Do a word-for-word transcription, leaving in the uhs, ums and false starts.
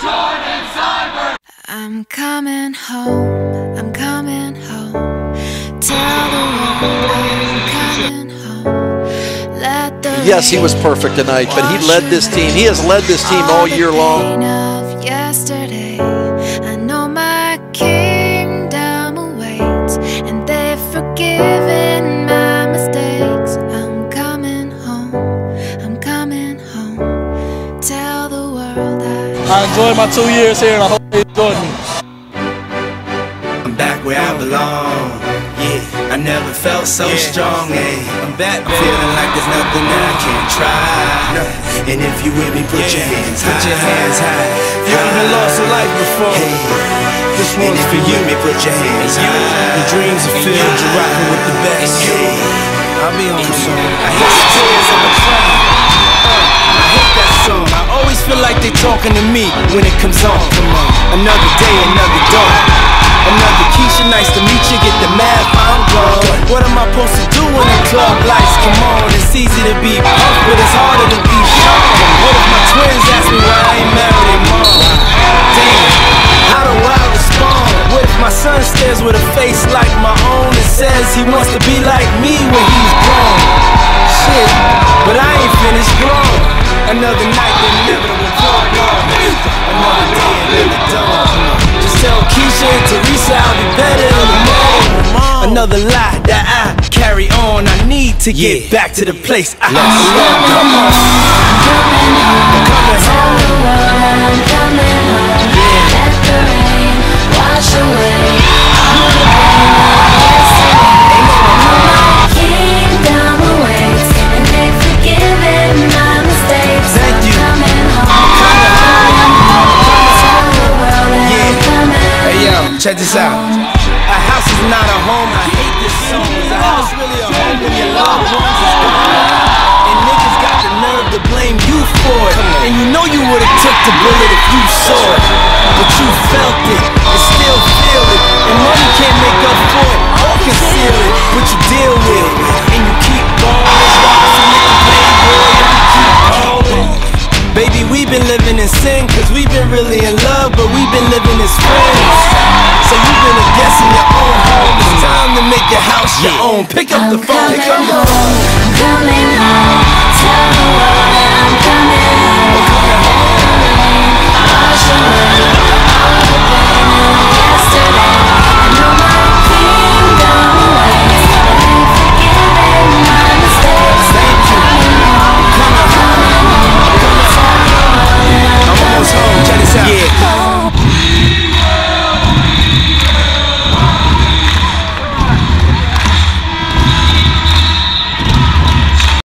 Jordan Sibert. I'm coming home, I'm coming home. Tell the world I'm coming home. Let the Yes, he was perfect tonight, but he led this team. He has led this team all year long. Of yesterday, I know my kingdom awaits, and they've forgiven my mistakes. I'm coming home, I'm coming home. Tell the world I I enjoyed my two years here, and I hope they enjoyed me. I'm back where I belong. Yeah, I never felt so yeah. strong. Hey, I'm back, I'm feeling like there's nothing that I can't try. No. And if you with me, put yeah. your hands high. Put your hands high. You haven't lost a life before. Hey. This one's for you. Me, put your hands high. Your dreams are filled. You're rocking with the best. Hey. I'll be on the song. I hate the tears on the track. I hate that song. I always feel like they talking to me when it comes on. Come on. Another day, another dawn. Another Keisha, nice to meet you, get the math, I'm gone. What am I supposed to do when the club lights come on? It's easy to be pumped, but it's harder to be sharp. What if my twins ask me why I ain't married their mom? Damn, how do I respond? What if my son stares with a face like my own and says he wants to be like me when he's grown? Shit, but I ain't finished grown. Another night, the inevitable dawn. Another day, another dawn. Just tell Keisha and Teresa I'll be better in the morning. Another lie that I carry on. I need to get yeah. back to the place I belong. Come on, I'm coming home. I'm coming home. Yeah. Let the rain wash away all the pain. My kingdom awaits, and they've forgiven my mistakes. Thank you. I'm coming home. Check this out. A house is not a home. I hate this song. Is a house really a home when your loved ones is gone? And niggas got the nerve to blame you for it. And you know you would've took the bullet if you saw it. But you felt it and still feel it. And money can't make up for it or conceal it. But you deal with it and you keep going. Baby, we've been living in sin, cause we've been really in love, but we've been living as friends. So you've been a guest in your own home. It's time to make your house your own. Pick up the phone, pick up the phone. I'm coming home, tell the world that I'm coming home.